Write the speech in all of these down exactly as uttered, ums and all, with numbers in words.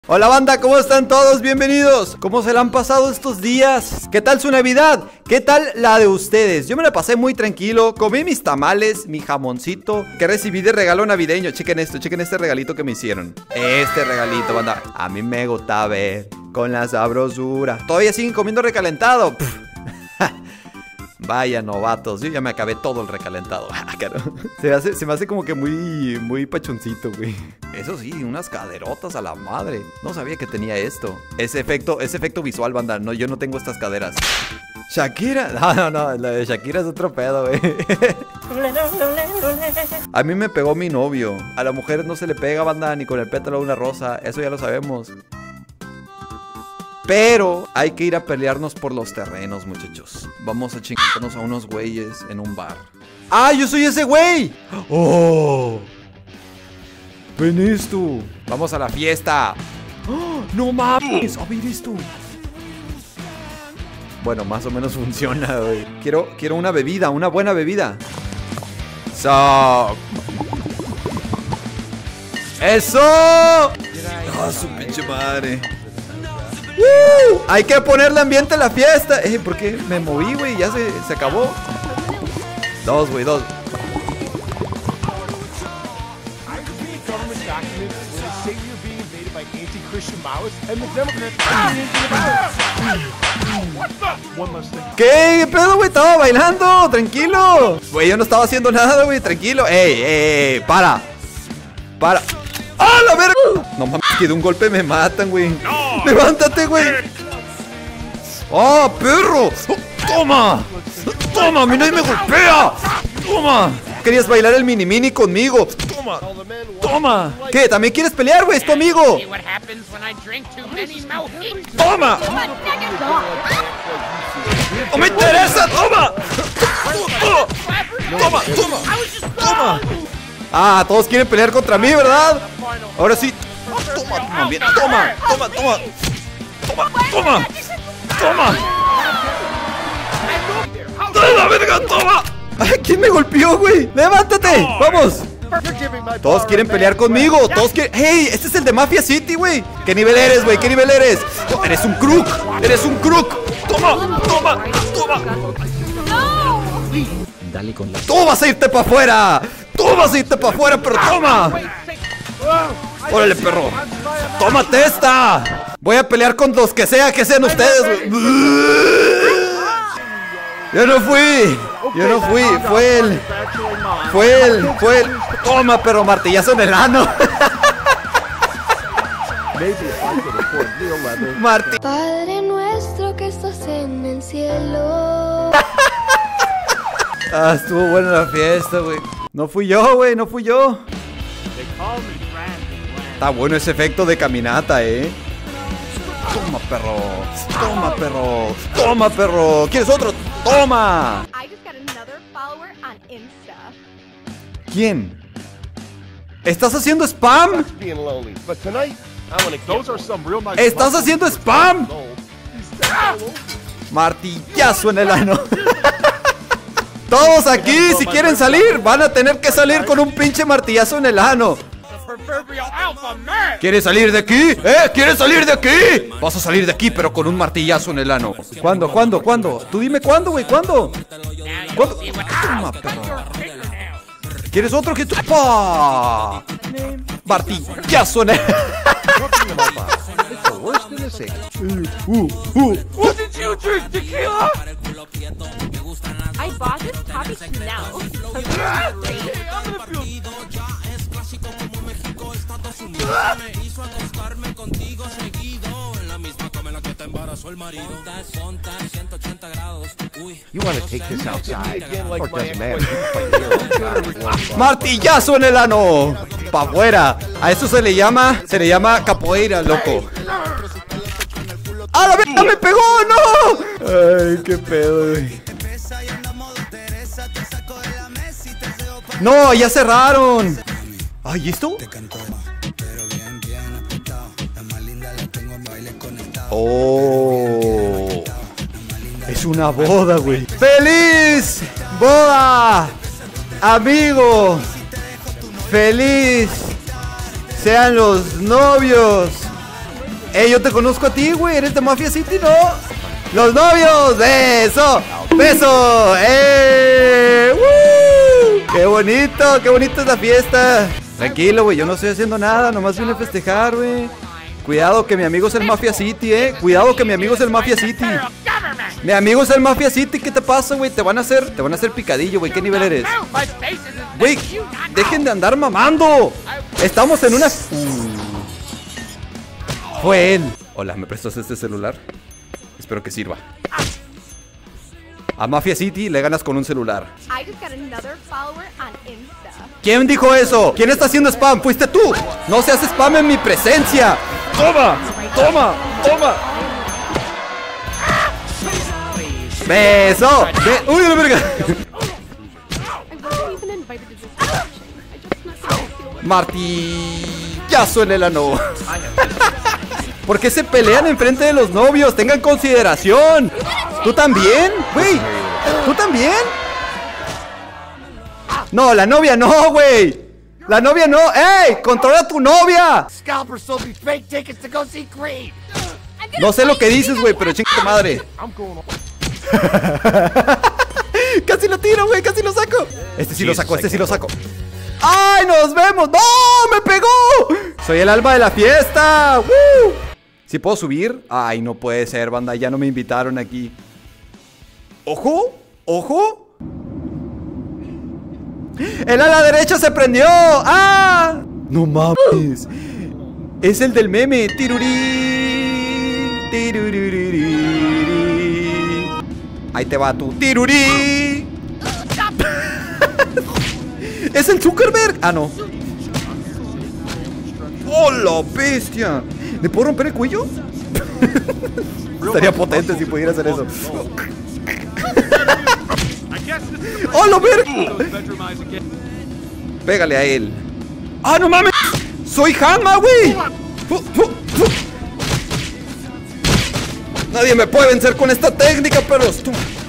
Hola banda, ¿cómo están todos? Bienvenidos. ¿Cómo se la han pasado estos días? ¿Qué tal su Navidad? ¿Qué tal la de ustedes? Yo me la pasé muy tranquilo. Comí mis tamales, mi jamoncito que recibí de regalo navideño. Chequen esto, chequen este regalito que me hicieron. Este regalito, banda. A mí me gusta ver con la sabrosura. Todavía siguen comiendo recalentado. Vaya novatos, yo ya me acabé todo el recalentado. se, me hace, se me hace como que muy, muy pachoncito, güey. Eso sí, unas caderotas a la madre. No sabía que tenía esto. Ese efecto, ese efecto visual, banda. No, yo no tengo estas caderas. Shakira. No, no, no, la de Shakira es otro pedo, güey. A mí me pegó mi novio. A las mujeres no se le pega, banda, ni con el pétalo de una rosa. Eso ya lo sabemos. Pero hay que ir a pelearnos por los terrenos, muchachos. Vamos a chingarnos a unos güeyes en un bar. ¡Ah, yo soy ese güey! ¡Oh! ¡Ven esto! ¡Vamos a la fiesta! ¡Oh, no mames! A ver esto. Bueno, más o menos funciona, güey. Quiero, quiero una bebida, una buena bebida. ¡So! ¡Eso! ¡Ah, oh, su pinche madre! Uh, hay que ponerle ambiente a la fiesta. Eh, ¿por qué me moví, güey? Ya se, se acabó. Dos, güey, dos. ¿Qué pedo, güey? Estaba bailando, tranquilo. Güey, yo no estaba haciendo nada, güey, tranquilo. Ey, ey, ey, para. Para. ¡Ah, la verga! No mames, que de un golpe me matan, güey. No. ¡Levántate, güey! ¡Ah, oh, perro! Oh, ¡toma! ¡Toma! ¡A mí nadie me golpea! ¡Toma! ¿Querías bailar el mini mini conmigo? ¡Toma! ¡Toma! ¿Qué? ¿También quieres pelear, güey? ¡Es tu amigo! ¡Toma! ¡No me interesa! ¡Toma! ¡Toma! ¡Toma! ¡Toma! Ah, todos quieren pelear contra mí, ¿verdad? Ahora sí. Toma, toma, bien. Toma, toma, toma. Toma, toma. Toma. ¡Dale la verga, toma! Ay, ¿quién me golpeó, güey? ¡Levántate! ¡Vamos! Todos quieren pelear conmigo. Todos quieren. ¡Hey! Este es el de Mafia City, güey. ¿Qué nivel eres, güey? ¿Qué nivel eres? Oh, eres un crook. Eres un crook. Toma, toma, toma. Dale con la. ¡Tú vas a irte para afuera! ¡Tú vas a irte para afuera, pero toma! ¡Órale, perro! ¡Tómate esta! Voy a pelear con los que sea que sean ustedes, güey. Yo no fui. Yo no fui. Fue él. Fue él. Fue él. Toma, perro, martillazo en el ano. Marti. Padre nuestro que estás en el cielo. Ah, estuvo buena la fiesta, güey. No fui yo, güey, no fui yo. Está bueno ese efecto de caminata, eh. Toma, perro. Toma, perro. Toma, perro. ¿Quieres otro? Toma. ¿Quién? ¿Estás haciendo spam? ¿Estás haciendo spam? Martillazo en el ano. Todos aquí, si quieren salir, van a tener que salir con un pinche martillazo en el ano. ¿Quieres salir de aquí? ¿Eh? ¿Quieres salir de aquí? Vas a salir de aquí, pero con un martillazo en el ano. ¿Cuándo? ¿Cuándo? ¿Cuándo? Tú dime cuándo, güey. ¿Cuándo? ¿Cuándo? Toma, perro. ¿Quieres otro que tú? ¡Pah! Martillazo en el uh, uh. What did you drink, tequila? I bought this Poppy Chanel. You want to take this outside? Or doesn't matter. Martillazo en el ano. Pa' afuera. A eso se le llama, se le llama capoeira, loco. ¡Ah, la verga me pegó! ¡No! Ay, qué pedo, güey. No, ya cerraron. Ay, ¿y esto? Oh, es una boda, güey. ¡Feliz boda, amigo! ¡Feliz sean los novios ¡Ey, yo te conozco a ti, güey! ¿Eres de Mafia City, no? ¡Los novios! ¡Beso! ¡Beso! ¡Eh! ¡Woo! ¡Qué bonito! ¡Qué bonita es la fiesta! Tranquilo, güey, yo no estoy haciendo nada. Nomás vine a festejar, güey. Cuidado que mi amigo es el Mafia City, eh. Cuidado que mi amigo es el Mafia City. Mi amigo es el Mafia City. ¿Qué te pasa, güey? Te van a hacer, te van a hacer picadillo, güey. ¿Qué nivel eres? Güey, dejen de andar mamando. Estamos en una... Fue él. Hola, ¿me prestas este celular? Espero que sirva. A Mafia City le ganas con un celular. ¿Quién dijo eso? ¿Quién está haciendo spam? ¡Fuiste tú! ¡No seas spam en mi presencia! ¡Toma! ¡Toma! ¡Toma! ¡Beso! Be ¡Uy, la verga! Martillazo en el ano. ¿Por qué se pelean enfrente de los novios? ¡Tengan consideración! ¿Tú también? Güey, ¿tú también? No, la novia no, güey. La novia no. ¡Ey! ¡Controla a tu novia! No sé lo que dices, güey, pero chinga tu madre. Casi lo tiro, güey, casi lo saco. Este sí lo saco, este sí lo saco. ¡Ay, nos vemos! ¡No! ¡Me pegó! Soy el alma de la fiesta. ¡Woo! ¿Sí puedo subir? Ay, no puede ser, banda. Ya no me invitaron aquí. ¡Ojo! ¡Ojo! ¡El ala derecha se prendió! ¡Ah! ¡No mames! Es el del meme. Tirurí. Tirurí. Ahí te va tu tirurí. ¡Es el Zuckerberg! Ah, no. ¡Oh, la bestia! ¿Le puedo romper el cuello? Estaría potente si pudiera hacer eso. ¡Oh, la verga! Pégale a él. ¡Ah, no mames! ¡Soy Hanma, güey! Nadie me puede vencer con esta técnica, perros.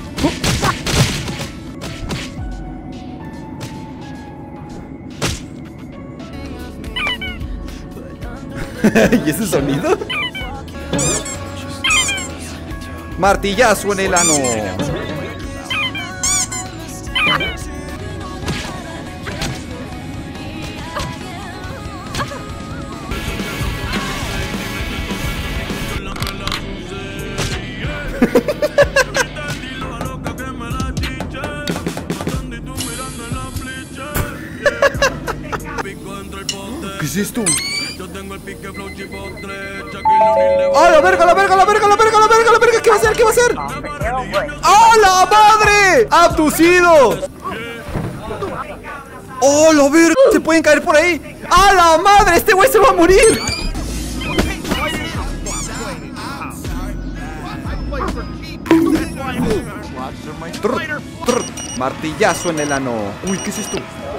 ¿Y ese sonido? Martillazo en el ano. ¿Qué es esto? ¡Oh, la verga, la verga, la verga, la verga, la verga, la verga! ¿Qué va a hacer? ¿Qué va a hacer? ¡Oh, la madre! ¡Abducido! ¡Oh, la verga! ¡Se pueden caer por ahí! ¡Ah, la madre! ¡Este güey se va a morir! Trr, trr, martillazo en el ano. Uy, ¿qué es esto?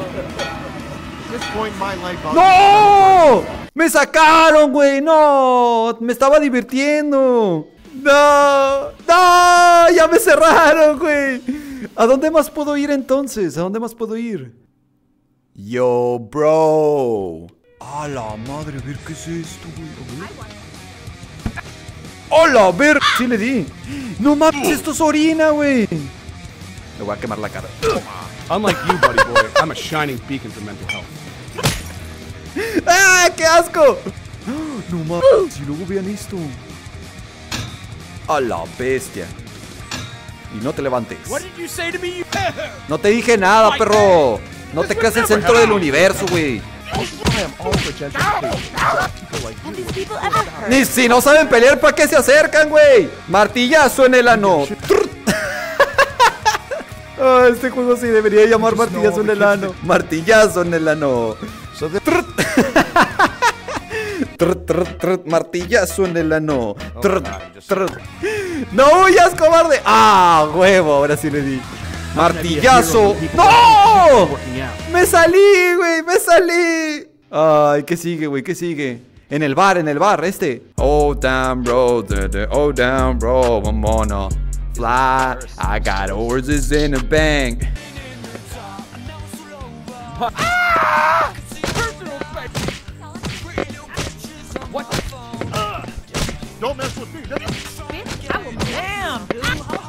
¡No! ¡Me sacaron, güey! ¡No! ¡Me estaba divirtiendo! ¡No! ¡No! ¡Ya me cerraron, güey! ¿A dónde más puedo ir entonces? ¿A dónde más puedo ir? Yo, bro. ¡A la madre! A ver, ¿qué es esto, güey? ¡Hola, ver! Sí le di. ¡No mames! Esto es orina, güey. Le voy a quemar la cara. Unlike you, buddy boy, I'm a shining beacon for mental health. ¡Ah, qué asco! No mames, si luego vean esto. A la bestia. Y no te levantes. No te dije nada, perro. No te creas el centro del universo, güey. Ni si no saben pelear, ¿para qué se acercan, güey? Martillazo en el ano. Oh, este juego sí debería llamar martillazo en el ano. Martillazo en el ano. Martillazo en el ano. No huyas, cobarde. Ah, huevo, ahora sí le di. Martillazo. ¡No! Me salí, güey, me salí. Ay, ¿qué sigue, güey? ¿Qué sigue? En el bar, en el bar, este. Oh, damn, bro. Oh, damn, bro. Mamona. Fly. I got horses in the bank. Damn, dude.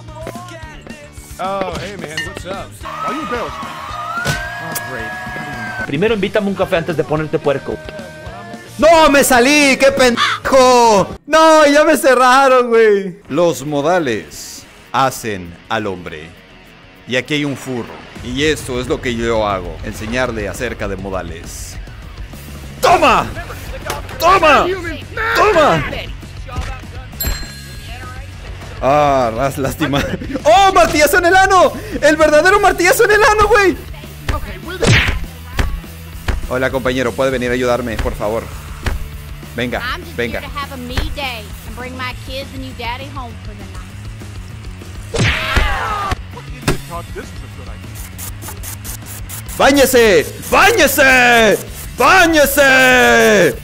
Oh, hey man, what's up? Why you embarrassed me? Primero invítame un café antes de ponerte puerco. ¡No, me salí! ¡Qué pendejo! ¡No, ya me cerraron, güey! Los modales hacen al hombre. Y aquí hay un furro. Y esto es lo que yo hago. Enseñarle acerca de modales. ¡Toma! ¡Toma! ¡Toma! Ah, las lástima. ¡Oh, martillazo en el ano! ¡El verdadero martillazo en el ano, güey! Hola, compañero, ¿puede venir a ayudarme, por favor? Venga, venga. ¡Báñese! ¡Báñese! ¡Báñese!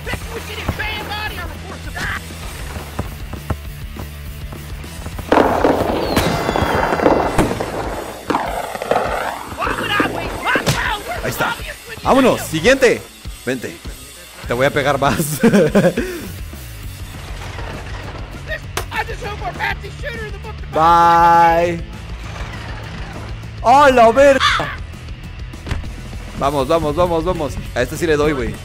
Ahí está. ¡Vámonos! ¡Siguiente! Vente. Te voy a pegar más. Bye. ¡Oh, la verga! Vamos, vamos, vamos, vamos. A este sí le doy, güey.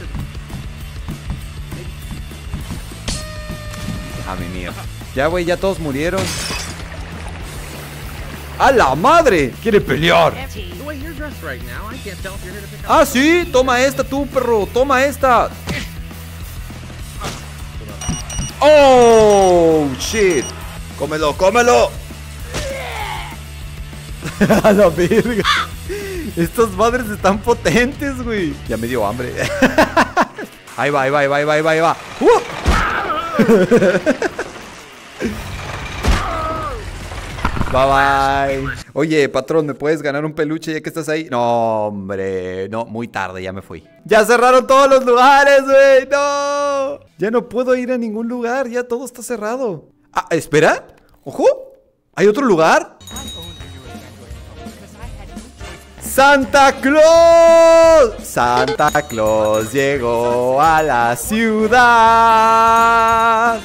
A mi mierda. Ya, güey, ya todos murieron. ¡A la madre! ¡Quiere pelear! Ah, sí, toma esta tú, perro. Toma esta. Oh, shit. Cómelo, cómelo. A la verga. Estas madres están potentes, güey. Ya me dio hambre. Ahí va, ahí va, ahí va, ahí va, ahí va, ahí va. Uh. Bye bye. Oye, patrón, ¿me puedes ganar un peluche ya que estás ahí? No, hombre. No, muy tarde, ya me fui. Ya cerraron todos los lugares, güey. No. Ya no puedo ir a ningún lugar. Ya todo está cerrado. Ah, espera. Ojo. ¿Hay otro lugar? ¡Santa Claus! Santa Claus llegó a la ciudad.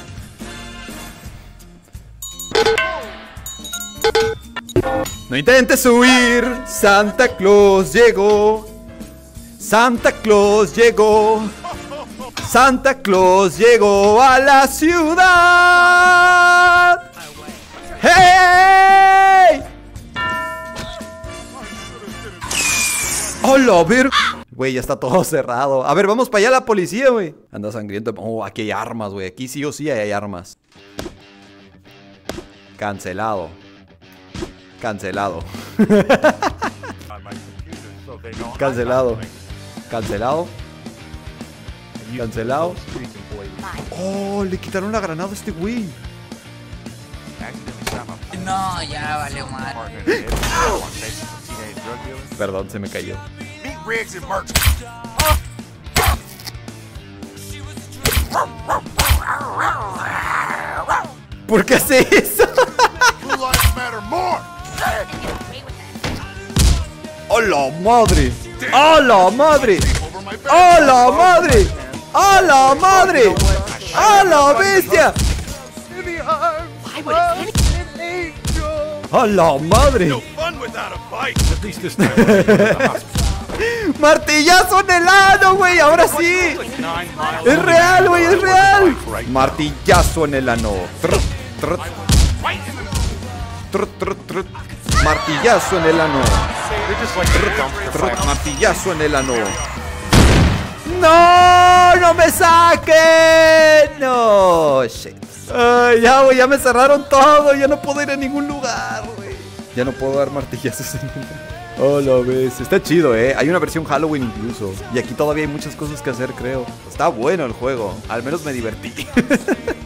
No intentes huir, Santa Claus llegó. Santa Claus llegó. Santa Claus llegó a la ciudad. ¡Hey! ¡Hola, ver! Güey, ya está todo cerrado. A ver, vamos para allá la policía, güey. Anda sangriento. Oh, aquí hay armas, güey. Aquí sí o sí hay armas. Cancelado. Cancelado. Cancelado. Cancelado. Cancelado. Oh, le quitaron la granada a este güey. No, ya vale mal. Perdón, se me cayó. ¿Por qué hace eso? ¡Oh, la madre! ¡Oh, la madre! ¡Oh, la madre! ¡Oh, la madre! ¡Oh, la bestia! ¡Oh, la madre! ¡Martillazo en el ano, güey! ¡Ahora sí! ¡Es real, güey! ¡Es real! Martillazo en el ano. Trut, trut. Trut, trut, trut. Martillazo en el ano. Trut, trut. Martillazo en el ano. ¡No! ¡No me saquen! ¡No! Shit. Ay, ya, güey, ya me cerraron todo. Ya no puedo ir a ningún lugar, güey. Ya no puedo dar martillazos en el ano. Oh, lo ves. Está chido, eh. Hay una versión Halloween incluso. Y aquí todavía hay muchas cosas que hacer, creo. Está bueno el juego. Al menos me divertí.